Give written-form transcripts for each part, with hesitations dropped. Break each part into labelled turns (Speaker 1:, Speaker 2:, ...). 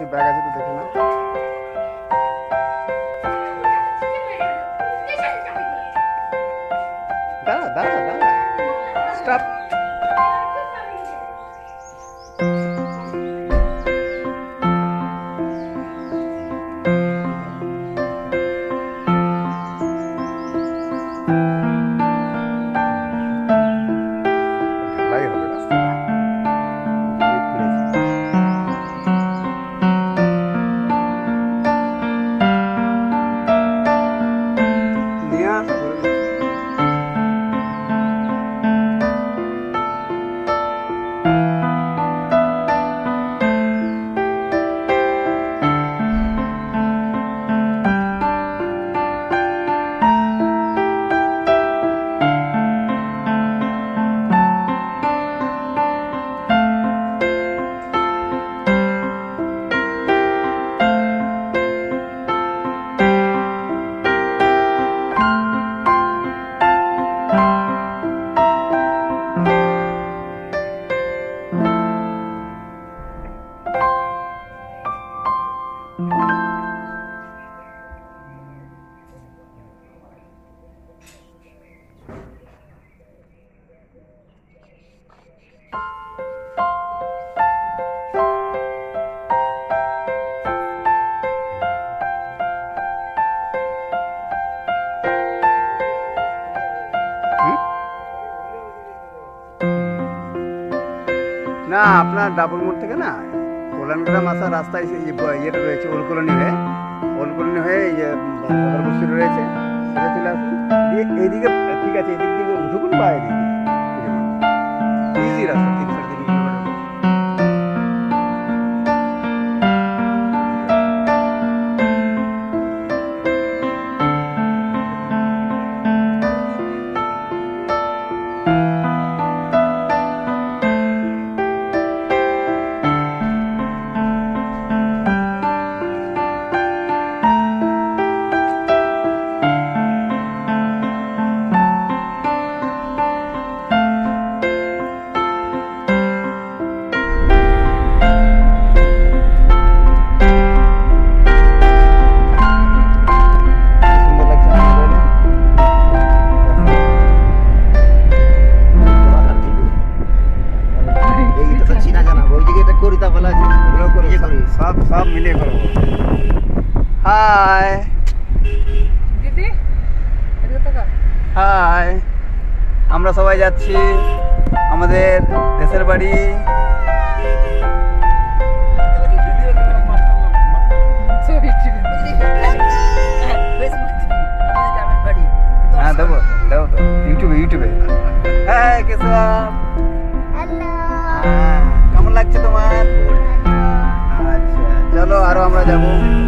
Speaker 1: তুই ব্যাগ আছে তো দেখে না। দাঁড়া দাঁড়া দাঁড়া, স্টপ। না, আপনার ডাবল মোড় থেকে না কল্যাণগ্রাম আসার রাস্তায় ইয়েটা রয়েছে, ওল কলোনি হয়ে এই যে বস্তি রয়েছে, সেটা চলে আসুন দিয়ে এইদিকে। ঠিক আছে, এদিক দিকে ঢুকুন বা এদিকে ইজি রাস্তা, 3-3.5 কিলোমিটার। সব মিলিয়ে করবো। হাই দিদি, হাই। আমরা সবাই যাচ্ছি আমাদের দেশের বাড়ি। হ্যাঁ দেবো দেবো তো, ইউটিউবে। হ্যাঁ কেশব, কেমন লাগছে তোমার? আচ্ছা চলো, আরো আমরা যাবো।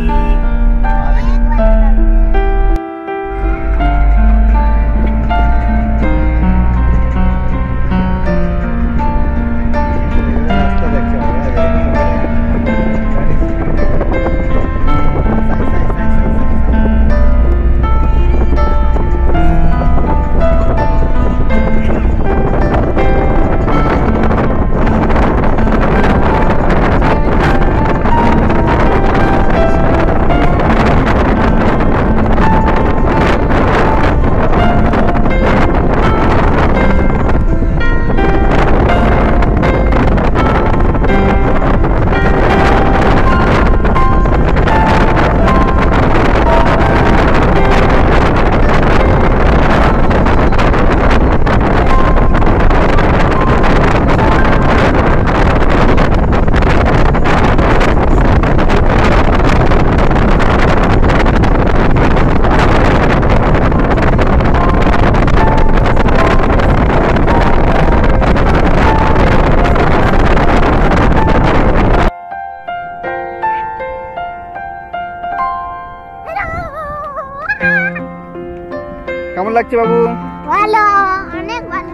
Speaker 1: কেমন লাগছে বাবু?
Speaker 2: ভালো, অনেক ভালো।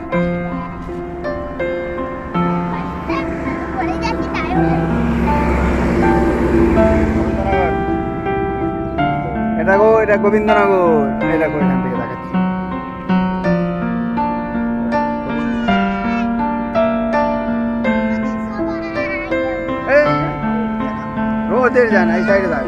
Speaker 1: এটা গোবিন্দনগর। এটা এখান থেকে দেখাচ্ছি। রোজ ওদের যান এই সাইডে যান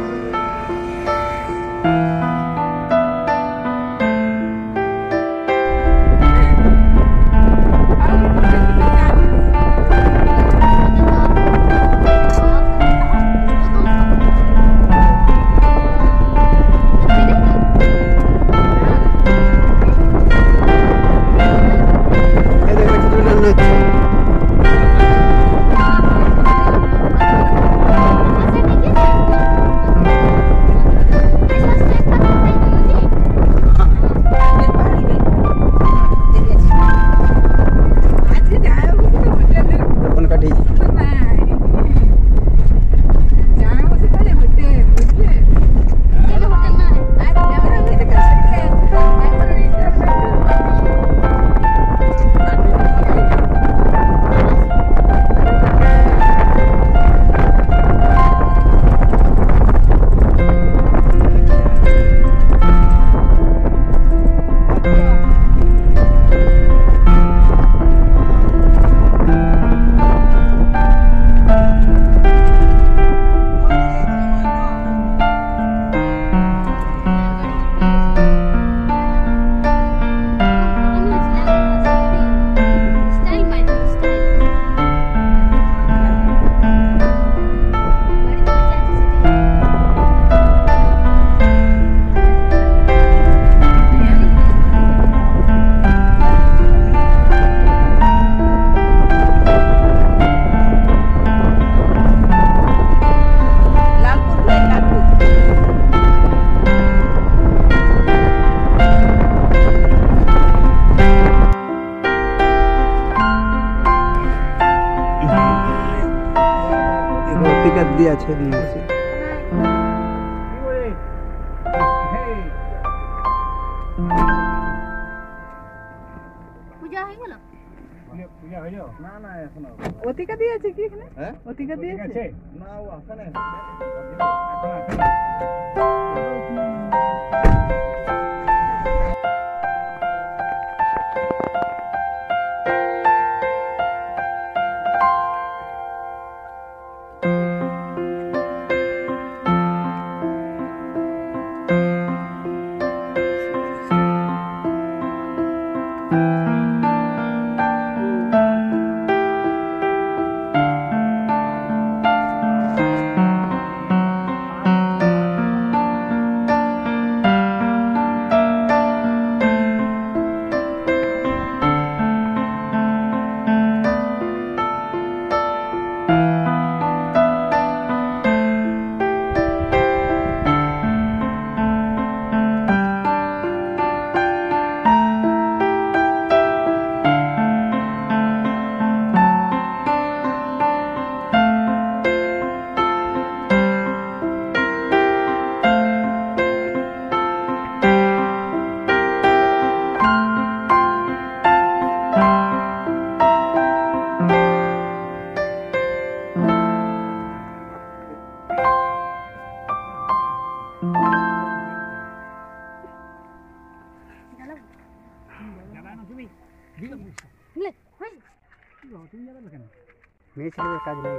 Speaker 1: টিকিট দিয়ে আছে
Speaker 2: পূজা হয়ে গেল
Speaker 3: পূজা হইল
Speaker 1: না না এখনো
Speaker 3: অতিকা দিয়েছে কি এখানে
Speaker 1: হ্যাঁ
Speaker 3: অতিকা দিয়েছে
Speaker 1: না ও আসে না মেয়ে ছেলেদের কাজ নেই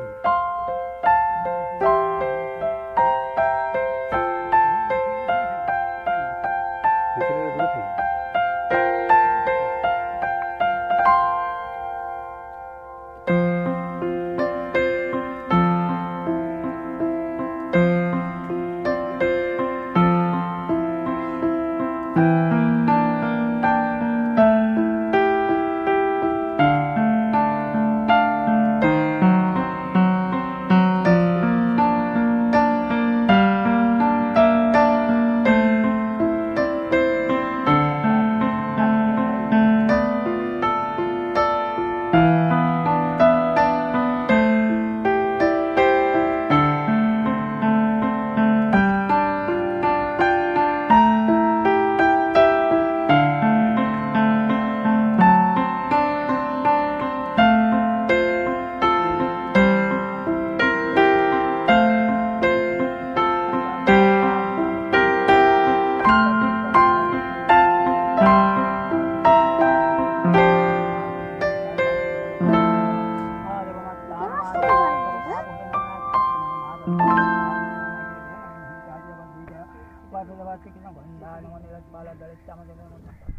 Speaker 4: ভালো বেড়েছে আমাদের মতো